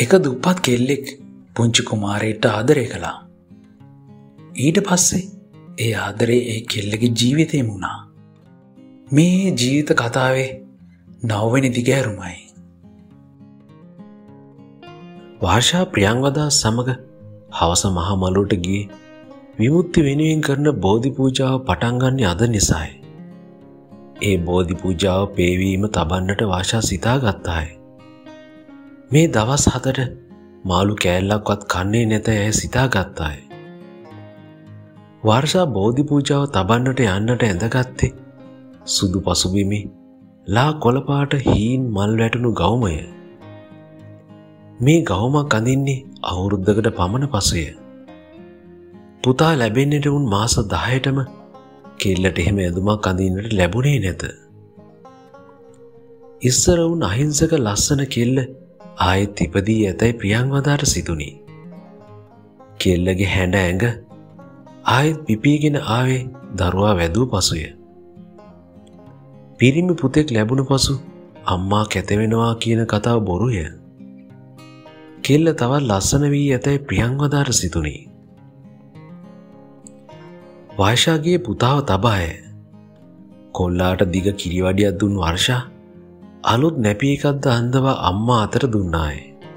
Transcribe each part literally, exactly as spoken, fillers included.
එක දුප්පත් කෙල්ලෙක් පුංචි කුමාරයට ආදරය කළා. ඊට පස්සේ ඒ ආදරේ ඒ කෙල්ලගේ ජීවිතේම වුණා. මේ ජීවිත කතාවේ නවවෙනි දිගෑරුමයි. වර්ෂා ප්‍රියංවදා සමග හවස මහ මළුවට ගියේ විමුක්ති වෙනුවෙන් කරන බෝධි පූජාව පටන් ගන්න අද නිසායි. ඒ බෝධි පූජාව පේවීම තබන්නට වර්ෂා සිතා ගත්තාය. මේ දවස් හතට මාළු කෑල්ලක්වත් කන්නේ නැත ඇය සිතා ගත්තාය. වර්ෂා බෝධි පූජාව තබන්නට යන්නට ඇඳගත්තේ සුදු පසුබිමි ලා කොළපාට හීන් මල් වැටුණු ගවුමය. මේ ගවුමක් අඳින්නේ අවුරුද්දකට පමණ පසුය. පුතා ලැබෙන්නට උන් මාස දහයටම කෙල්ලට එහෙම ඇඳුමක් අඳින්නට ලැබුණේ නැත. ඉස්සර උන් අහිංසක ලස්සන කෙල්ල ආයෙත් ඉපදී ඇතැයි ප්‍රියංවදාට සිතුණි. කෙල්ලගේ හැඬ ඇඟ ආයෙත් පිපීගෙන ආවේ දරුවා වැදූ පසුය. පිරිමි පුතෙක් ලැබුණු පසු අම්මා කැතවෙනවා කියන කතාව බොරුය. කෙල්ල තවත් ලස්සන වී ඇතැයි ප්‍රියංවදාට සිතුණි. වර්ෂාගේ පුතාව තබාය. කොල්ලාට දිග කිරිවඩියක් දුන් වර්ෂා අලුත් නැපි එකක්ද අන්දවා අම්මා අතට දුන්නාය.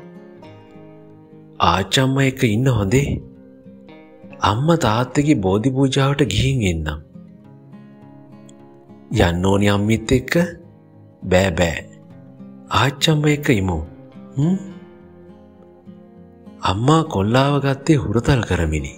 ආච්චම්ම එක්ක ඉන්න හොඳේ. අම්ම තාත්තගේ බෝධි පූජාවට ගිහින් එන්නම්. යන්න ඕනි අම්මිත් එක්ක? බෑ බෑ. ආච්චම්ම එක්ක ඉමු. හ්ම්. අම්මා කොල්ලාව ගත්තේ හුරතල් කරමිනි.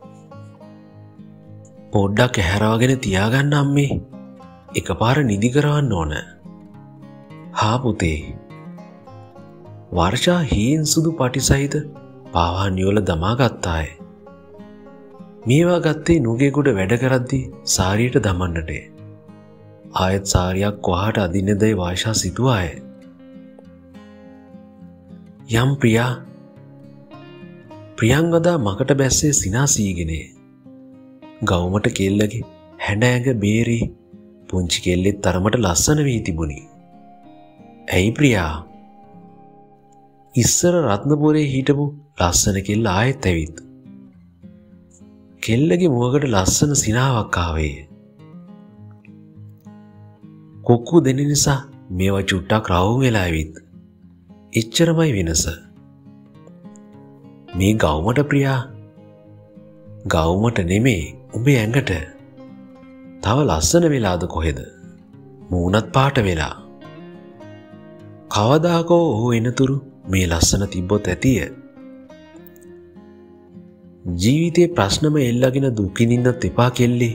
පොඩ්ඩක් ඇහැරවගෙන තියාගන්න අම්මේ. එකපාර නිදි කරවන්න ඕන. හා පුතේ. වර්ෂා හීන් සුදු පටි සහිත පාවානියෝල දමා ගත්තාය. මේවා ගත්තේ නුගේගොඩ වැඩ කරද්දී සාරියට දමන්නට. ආයෙත් සාරියක් කොහාට අදින්නදයි වර්ෂා සිතුවාය. යම් ප්‍රියා ප්‍රියංවදා මකට බැස්සේ සිනාසීගෙනේ. ගවුමට කෙල්ලගේ හැඬ ඇඟ බේරී පුංචි කෙල්ලෙත් තරමට ලස්සන වී තිබුණි. ඇයි ප්‍රියා? ඉස්සර රත්නපුරේ හිටපු ලස්සන කෙල්ල ආයෙත් ඇවිත්. කෙල්ලගේ මුවකට ලස්සන සිනාවක් ආවේ. කොක්කු දෙන නිසා මේවා චුට්ටක් රවුම් වෙලා ඇවිත්. එච්චරමයි වෙනස. මේ ගවුමට ප්‍රියා. ගවුමට නෙමේ උඹේ ඇඟට. තව ලස්සන වෙලාද කොහෙද? මූණත් පාට වෙලා. කවදාකෝ ඔහු එනතුරු මේ ලස්සන තිබ්බොත් ඇතිය. ජීවිතේ ප්‍රශ්නම එල්ලගෙන දුකිනින්නත් එපා කෙල්ලේ.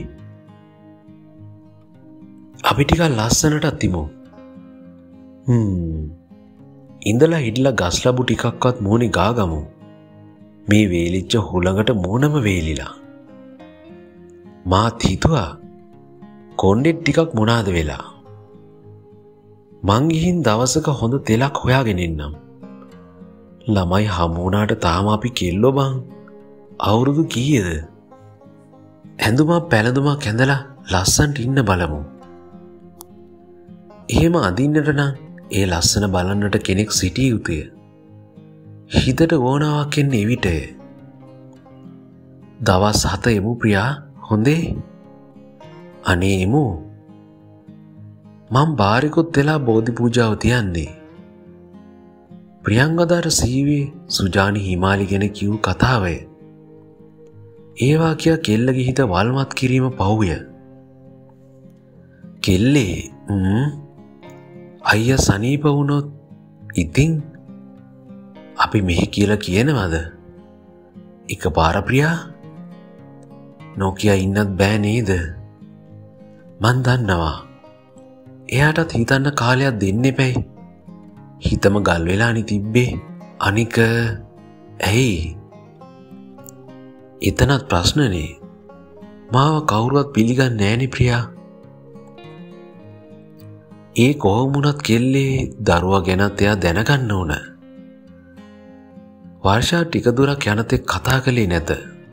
අපි ටිකක් ලස්සනටත් තිමු. හ්ම්. ඉඳලා හිටලා ගස් ලැබු ටිකක්වත් මූණේ ගාගමු. මේ වේලිච්ච හුළඟට මූණම වේලිලා. මාත් හිතුවා කොණ්ඩෙත් ටිකක් මොනාද වෙලා. මං ගිහින් දවසක හොඳ තෙලක් හොයාගෙන එන්නම්. ළමයි හමු වුණාට තාම අපි කෙල්ලෝ බං. අවුරුදු කීයද? ඇඳුමක් පැළඳුමක් ඇඳලා ලස්සනට ඉන්න බලමු. එහෙම අඳින්නට නම් ඒ ලස්සන බලන්නට කෙනෙක් සිටිය යුතුය. හිතට ඕනාවක් එන්නේ එවිටය. දවස් හත එමු ප්‍රියා. හොඳේ? අනේ එමු. මං බාරිකුත් වෙලා බෝධි පූජාව තියන්නේ. ප්‍රියංවදාට සීවේ සුජානි හිමාලි ගැන කිව් කතාවය. ඒවා කියා කෙල්ලගේ හිත වල්මත් කිරීම පව්ය. කෙල්ලේ ම් අයියා සනීප වුණොත් ඉතින් අපි මෙහි කියලා කියනවද? එකපාර ප්‍රියා නොකිය ඉන්නත් බෑ නේද? මන් දන්නවා. එයාටත් හිතන්න කාලයක් දෙන්න එපැයි. හිතම ගල් වෙලානි තිබ්බේ. අනික ඇයි? එතනත් ප්‍රශ්නනේ. මාව කවුරුවත් පිළිගන්නේ නෑනේ ප්‍රියා. ඒ කොහොම වුණත් කෙල්ලේ දරුවා ගැනත් එයා දැනගන්න ඕන. වර්ෂා ටික දුරක් යනතෙක් කතා කළේ නැත.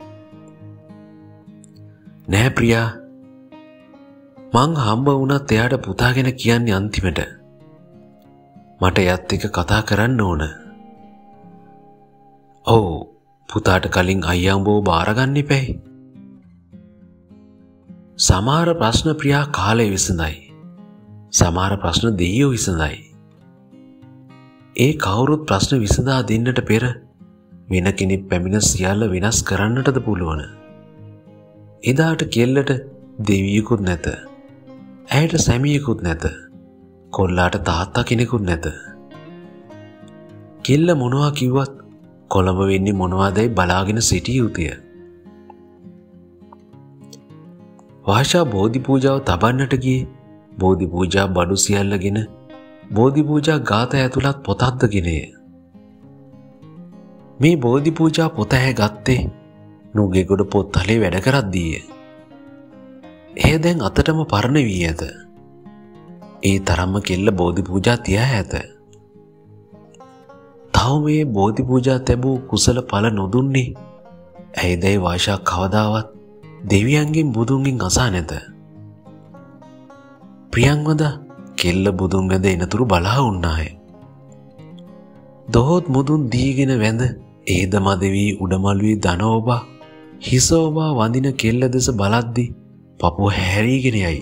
නෑ ප්‍රියා. මං හම්බ වුණත් එයාට පුතා ගැන කියන්නේ අන්තිමට. මට එයත් එක්ක කතා කරන්න ඕන. ඔව් පුතාට කලින් අයියම්බෝ බාරගන්න එපැයි. සමහර ප්‍රශ්න ප්‍රියා කාලය විසඳයි. සමහර ප්‍රශ්න දෙයියෝ විසඳයි. ඒ කවුරුත් ප්‍රශ්න විසඳා දෙන්නට පෙර වෙන කෙනෙක් පැමිණ සියල්ල වෙනස් කරන්නටද පුළුවන්. එදාට කෙල්ලට දෙවියෙකුත් නැත. ඇයට සැමියෙකුත් නැත. කොල්ලාට තාත්තා කෙනෙකුත් නැත. කෙල්ල මොනවා කිව්වත් කොළඹ වෙන්නේ මොනවදයි බලාගෙන සිටිය යුතුය. වාෂා බෝධි පූජාව තබන්නට ගියේ බෝධි පූජා බඩු සියල්ලගෙන බෝධි පූජා ගාථා ඇතුළත් පොතක්ද ගෙනය. මේ බෝධි පූජා පොත හැ ගත්තේ නුගේගොඩ පොත්තලේ වැඩ කරද්දීය. එය දැන් අතටම පරණ වී ඇත. ඒ තරම්ම කෙල්ල බෝධි පූජා තියා ඇත. තව මේ බෝධි පූජා තැබූ කුසල ඵල නොදුන්නේ ඇයිදැයි වාෂා කවදාවත් දෙවියන්ගෙන් බුදුන්ගෙන් අසා නැත. ප්‍රියංවදා කෙල්ල බුදුන් වැඳ එනතුරු බලා උන්නාය. දොහොත් මුදුන් දීගෙන වැඳ ඒදම දෙවී උඩමළුවේ දනෝබා හිසෝබා වඳින කෙල්ල දෙස බලද්දි පපුව හැරීගෙන යයි.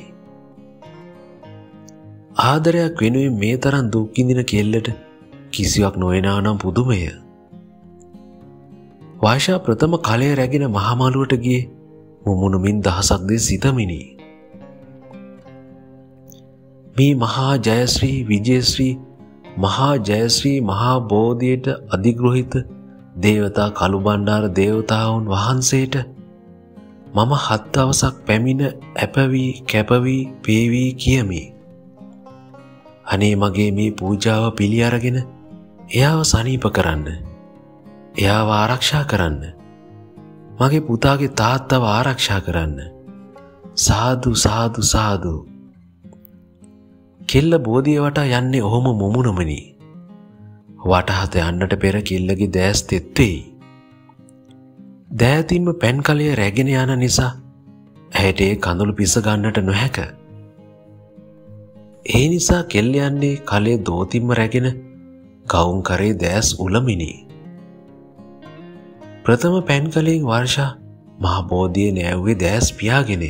ආදරයක් වෙනුවෙන් මේ තරම් දුක් විඳින කෙල්ලට කිසිවක් නොවෙනා නම් පුදුමය. වාෂා ප්‍රථම කලය රැගෙන මහමළුවට ගියේ මුමුණුමින් දහසක් දේ සිතමිනි. මේ මහා ජයශ්‍රී විජයශ්‍රී මහා ජයශ්‍රී මහා බෝධියට අධිග්‍රහිත දේවතා කළුබණ්ඩාර දේවතාවුන් වහන්සේට මම හත් දවසක් පැමිණ ඇපවී කැපවී පේවී කියමි. අනේ මගේ මේ පූජාව පිළි අරගෙන එයාව සනීප කරන්න. එයාව ආරක්ෂා කරන්න. මගේ පුතාගේ තාත්තව ආරක්ෂා කරන්න. සාදු සාදු සාදු. කෙල්ල බෝධිය වටා යන්නේ ඔහොම මුමුණමනි. වටහත යන්නට පෙර කෙල්ලගේ දෑස් තෙත් වෙයි. දෑතින්ම පැන් කලය රැගෙන යන නිසා ඇයට ඒ කඳුළු පිස ගන්නට නොහැක. ඒ නිසා කෙල්ල යන්නේ කලේ දෝතිම්ම රැගෙන ගවුම් කරේ දෑස් උලමිනි. ප්‍රථම පැන් කලෙන් වර්ෂා මහ බෝධිය නෑව්වේ දෑස් පියාගෙන.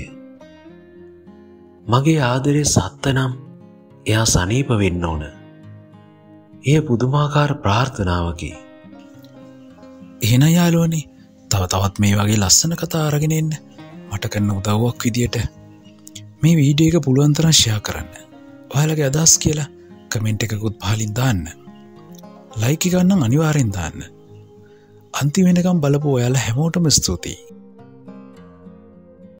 මගේ ආදරේ සත්ත නම් එයා සනීප වෙන්න ඕන. එය පුදුමාකාර ප්‍රාර්ථනාවකි. එහෙනම් යාළුවනේ තව තවත් මේ වගේ ලස්සන කතා අරගෙන එන්න මට කරන උදව්වක් විදියට මේ වීඩියෝ එක පුළුවන් තරම් ෂෙයා කරන්න. ඔයාලගේ අදහස් කියලා කමෙන්ට් එකකුත් පහලින් දාන්න. ලයික් එක නම් අනිවාර්යෙන් දාන්න. අන්තිම වෙනකම් බලපු ඔයාලා හැමෝටම ස්තුතියි.